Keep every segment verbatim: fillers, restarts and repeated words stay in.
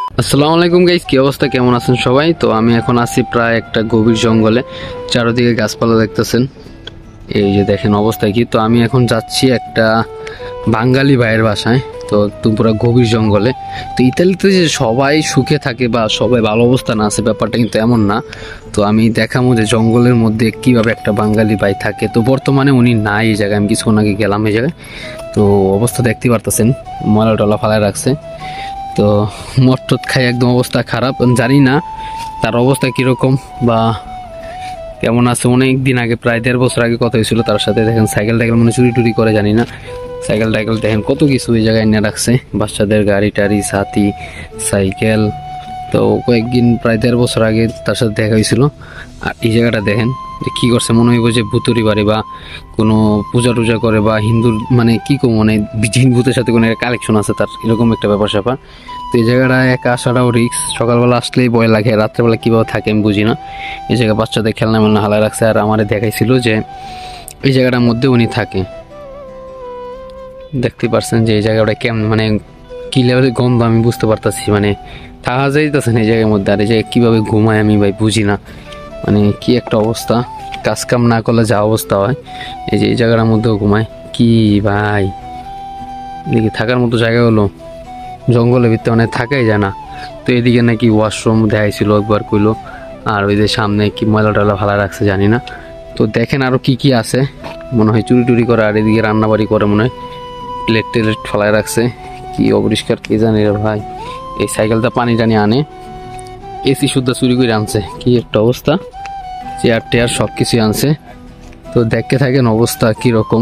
আসসালামু আলাইকুম গাইস, কি অবস্থা, কেমন আছেন সবাই? তো আমি এখন আছি প্রায় একটা গভীর জঙ্গলে, চারদিকে গাছপালা দেখতেছেন, এই যে দেখেন অবস্থা কি। তো আমি এখন যাচ্ছি একটা বাঙালি ভাইয়ের বাসায়, তো একদম পুরো গভীর জঙ্গলে। তো ইতালিতে যে সবাই সুখে থাকে বা সবাই ভালো অবস্থান আছে ব্যাপারটা কিন্তু এমন না। তো আমি দেখাবো যে জঙ্গলের মধ্যে কিভাবে একটা বাঙালি ভাই থাকে। তো বর্তমানে উনি নাই এই জায়গায়, আমি কিছুক্ষণ আগে গেলাম এই জায়গায়। তো অবস্থা দেখতে পারতেছেন, ময়লা টলা ফালায় রাখছে। তো মটট খাই একদম অবস্থা খারাপ, জানি না তার অবস্থা কীরকম বা কেমন আছে। অনেক দিন আগে, প্রায় দেড় বছর আগে কথা হয়েছিল তার সাথে। দেখেন সাইকেল টাইকেল মানে চুরি টুরি করে জানি না, সাইকেল টাইকেল দেখেন কত কিছু এই জায়গায় এনে রাখছে, বাচ্চাদের গাড়ি টাড়ি সাথী সাইকেল। তো কয়েকদিন প্রায় দেড় বছর আগে তার সাথে দেখা হয়েছিল। আর এই জায়গাটা দেখেন যে কী করছে, মনে হইব যে ভুতুরি বাড়ি বা কোনো পূজা টুজা করে বা হিন্দুর মানে কী কম মানে জিন ভূতের সাথে কোনো একটা কালেকশন আছে তার, এরকম একটা ব্যাপার স্যাপার। তো এই জায়গাটা একা আসাটাও রিক্স, সকালবেলা আসলেই ভয় লাগে, রাত্রেবেলা কীভাবে থাকে আমি বুঝি না। এই জায়গায় বাচ্চাদের খেলনা মেলনা হালায় রাখছে। আর আমারে দেখাইছিল যে এই জায়গাটার মধ্যে উনি থাকে, দেখতে পারছেন যে এই জায়গাটা কেমন মানে কী লেভেলের গন্ধ আমি বুঝতে পারতেছি, মানে থাকা যাইতেছে না এই জায়গার মধ্যে। আর এই জায়গায় কীভাবে ঘুমায় আমি ভাই বুঝি না, মানে কি একটা অবস্থা, কাজ কাম না করলে যা অবস্থা হয়। এই যে এই জায়গাটার মধ্যেও ঘুমায় কি ভাই, এদিকে থাকার মতো জায়গা হলো, জঙ্গলের ভিতরে অনেক থাকাই যায় না। তো এদিকে নাকি ওয়াশরুম দেখাইছিল একবার কইলো, আর ওই যে সামনে কি ময়লা টয়লা ভালো রাখছে জানি না। তো দেখেন আরও কি কি আছে, মনে হয় চুরি টুরি করে। আর এদিকে রান্নাবাড়ি করে মনে হয়, প্লেট টেলেট ফলায় রাখছে, কি অপরিষ্কার কে জানি রে ভাই। এই সাইকেলটা পানি টানি আনে, এসি শুদ্ধ চুরি করে আনছে, কি একটা অবস্থা, চেয়ার টেয়ার সব কিছুই আনছে। তো দেখতে থাকেন অবস্থা কীরকম।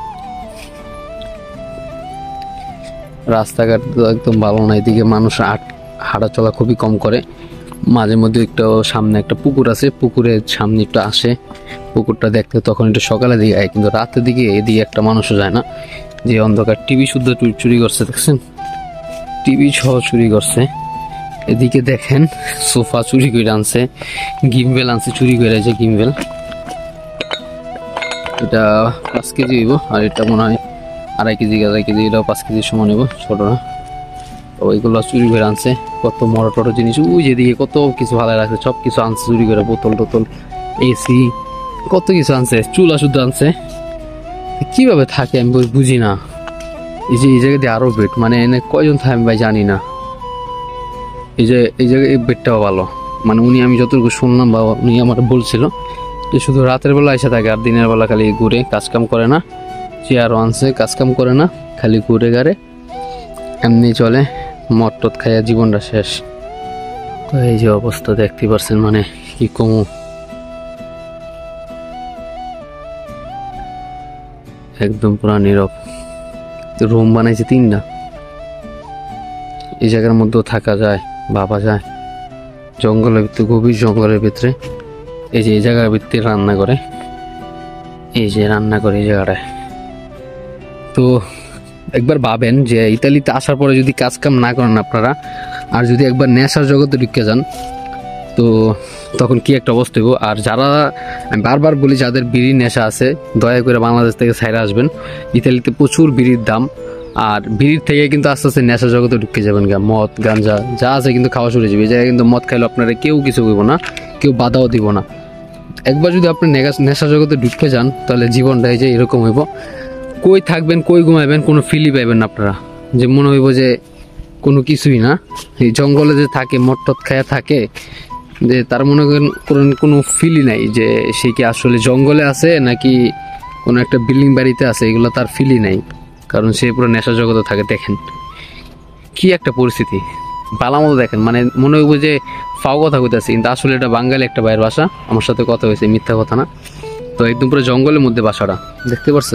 রাস্তাঘাট তো একদম ভালো না, এদিকে মানুষ হাঁটা চলা খুবই কম করে। মাঝে মধ্যে একটু সামনে একটা পুকুর আছে, পুকুরের সামনে একটু আসে, পুকুরটা দেখতে তখন একটু সকালের দিকে আয়, কিন্তু রাতের দিকে এদিকে একটা মানুষও যায় না। যে অন্ধকার, টিভি শুদ্ধ চুরি করছে দেখছেন, টিভি সহ চুরি করছে। এদিকে দেখেন সোফা চুরি করে আনছে, গিমবেল আনছে চুরি করে, যে গিমবেল এটা পাঁচ কেজি হইব, আর এটা মনে হয় আড়াই কেজি আড়াই কেজি এটাও পাঁচ কেজির সমান হইব, ছোটরা। তো ওইগুলো চুরি করে আনছে, কত মরা টটো জিনিস ওই যেদিকে কত কিছু ভালো রাখছে, সব কিছু আনছে চুরি করে, বোতল টোতল এসি কত কিছু আনছে, চুলা শুদ্ধ আনছে। কিভাবে থাকে আমি বুঝি না। এই যে এই জায়গা দিয়ে আরো বেড, মানে এনে কয়জন থাকে আমি ভাই জানি না। এই যে এই জায়গায় এই বেডটাও ভালো, মানে উনি আমি যতটুকু শুনলাম বা উনি আমার বলছিল যে শুধু রাতের বেলা এসে থাকে, আর দিনের বেলা খালি ঘুরে, কাজকাম করে না। চেয়ারও আনছে, কাজকাম করে না, খালি ঘুরে গাড়ে এমনি চলে, মদ টদ খাইয়া জীবনটা শেষ। তো এই যে অবস্থা দেখতে পারছেন, মানে কি কমু, একদম পুরা নীরব। রুম বানাইছে তিনটা, এই জায়গার মধ্যেও থাকা যায়, ভাবা যায়। জঙ্গলের ভিতরে, গভীর জঙ্গলের ভিতরে, এই যে এই জায়গার ভিতরে রান্না করে, এই যে রান্না করে এই জায়গাটায়। তো একবার ভাবেন যে ইতালিতে আসার পরে যদি কাজ কাম না করেন আপনারা, আর যদি একবার নেশার জগতে ঢুকে যান, তো তখন কি একটা অবস্থা হইব। আর যারা, আমি বারবার বলি, যাদের বিড়ির নেশা আছে দয়া করে বাংলাদেশ থেকে ছাইরে আসবেন। ইতালিতে প্রচুর বিড়ির দাম, আর বিড়ির থেকে কিন্তু আস্তে আস্তে নেশা জগতে ঢুকে যাবেন। গা মদ গাঞ্জা যা আছে কিন্তু খাওয়া শুরু যাবে। এই জায়গায় কিন্তু মদ খাইলে আপনারা কেউ কিছু করব না, কেউ বাধাও দিব না। একবার যদি আপনি নেশা জগতে ঢুকে যান, তাহলে জীবনটা এই যে এরকম হইব, কই থাকবেন কই ঘুমাইবেন কোনো ফিলই পাইবেন না আপনারা, যে মনে হইব যে কোনো কিছুই না। এই জঙ্গলে যে থাকে, মদ টদ খায়া থাকে, যে তার মনে করেন কোনো ফিলই নাই যে সে কি আসলে জঙ্গলে আছে নাকি কোনো একটা বিল্ডিং বাড়িতে আছে, এগুলো তার ফিলই নাই, কারণ সে পুরো নেশা জগতে থাকে। দেখেন কি একটা পরিস্থিতি, বালা মতো দেখেন, মানে মনে হইব যে ফাও কথা কইতাছি, কিন্তু আসলে এটা বাঙালি একটা ভাইয়ের বাসা, আমার সাথে কথা হয়েছে, মিথ্যা কথা না। তো একদম পুরো জঙ্গলের মধ্যে বাসাটা, দেখতে পাচ্ছেন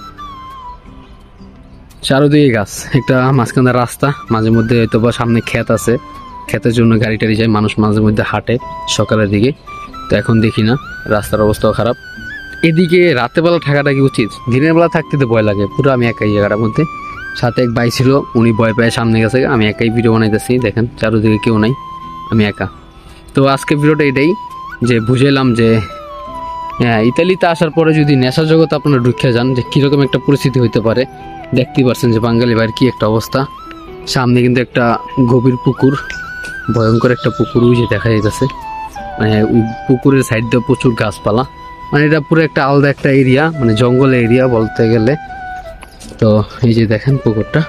চারোদিকে গাছ, একটা মাঝখানে রাস্তা, মাঝে মধ্যে হয়তো বা সামনে ক্ষেত আছে, ক্ষেতের জন্য গাড়ি টাড়ি যায়, মানুষ মাঝে মধ্যে হাঁটে সকালের দিকে। তো এখন দেখি না, রাস্তার অবস্থাও খারাপ। এদিকে রাতের বেলা থাকাটা কি উচিত, দিনের বেলা থাকতে তো ভয় লাগে। পুরো আমি একাই জায়গাটার মধ্যে, সাথে এক ভাই ছিল, উনি ভয় পায় সামনে গেছে, আমি একাই ভিডিও বানাইতেছি। দেখেন চারোদিকে কেউ নাই, আমি একা। তো আজকে ভিডিওটা এটাই, যে বুঝাইলাম যে হ্যাঁ, ইতালিতে আসার পরে যদি নেশা জগৎ আপনারা ঢুকে যান, যে কীরকম একটা পরিস্থিতি হইতে পারে। দেখতেই পারছেন যে বাঙালি ভাইয়ের কি একটা অবস্থা। সামনে কিন্তু একটা গভীর পুকুর, ভয়ঙ্কর একটা পুকুর ওই যে দেখা যাইতেছে, মানে ওই পুকুরের সাইড দিয়ে প্রচুর গাছপালা, মানে এটা পুরো একটা আলাদা একটা এরিয়া, মানে জঙ্গল এরিয়া বলতে গেলে। তো এই যে দেখেন পুকুরটা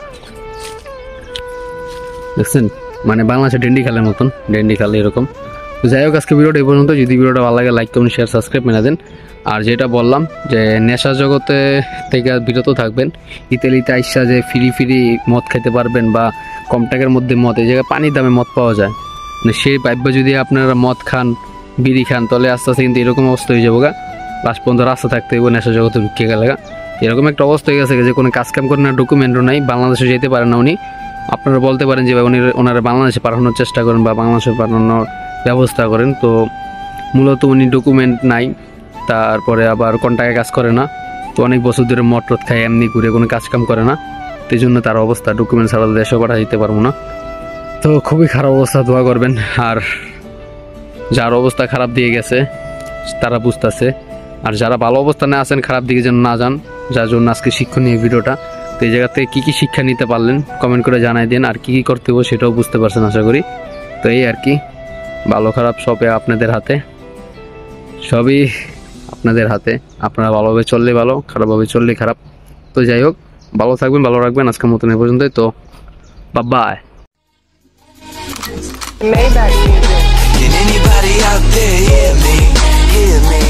দেখছেন, মানে বাংলাদেশের ডেন্ডি খালের মতন, ডেন্ডি খাল এরকম। তো যাই হোক, আজকে ভিডিওটা এই পর্যন্ত। যদি ভিডিওটা ভালো লাগে লাইক কমেন্ট শেয়ার সাবস্ক্রাইব মেনে দেন। আর যেটা বললাম যে নেশা জগতে থেকে বিরত থাকবেন। ইতালিতে আইসা যে ফ্রি ফ্রি মদ খাইতে পারবেন বা কম টাকার মধ্যে মদ, এই জায়গায় পানির দামে মদ পাওয়া যায়, মানে সেই পাইপে যদি আপনারা মদ খান বিড়ি খান তাহলে আস্তে আস্তে কিন্তু এরকম অবস্থা হয়ে যাবো গা, লাস্ট পর্যন্ত রাস্তা থাকতে হইব, নেশা জগতে ঢুকিয়ে গেলে গা এরকম একটা অবস্থা হয়ে গেছে যে কোনো কাজ কাম করেন না, ডকুমেন্টও নাই, বাংলাদেশে যেতে পারেন না উনি। আপনারা বলতে পারেন যে উনি ওনারা বাংলাদেশে পাঠানোর চেষ্টা করেন বা বাংলাদেশে পাঠানোর ব্যবস্থা করেন, তো মূলত উনি ডকুমেন্ট নাই, তারপরে আবার কন্ট্রাক্টে কাজ করে না, তো অনেক বছর ধরে মদ টদ খায় এমনি ঘুরে কোনো কাজ কাম করে না, তো এই জন্য তার অবস্থা ডকুমেন্ট ছাড়া দেশে পাঠা দিতে পারবো না। তো খুবই খারাপ অবস্থা, দোয়া করবেন। আর যার অবস্থা খারাপ দিয়ে গেছে তারা বুঝতেছে, আর যারা ভালো অবস্থানে আছেন খারাপ দিকে যেন না যান, যার জন্য আজকে শিক্ষণীয় ভিডিওটা। তো এই জায়গা থেকে কী কী শিক্ষা নিতে পারলেন কমেন্ট করে জানাই দিন, আর কী কী করতে হবে সেটাও বুঝতে পারছেন আশা করি। তো এই আর কি, ভালো খারাপ সবে আপনাদের হাতে, সবই আপনাদের হাতে, আপনারা ভালোভাবে চললে ভালো, খারাপভাবে চললে খারাপ। তো যাই হোক, ভালো থাকবেন, ভালো রাখবেন। আজকের মতন এ পর্যন্তই, তো bye. Can anybody out there hear me? Hear me?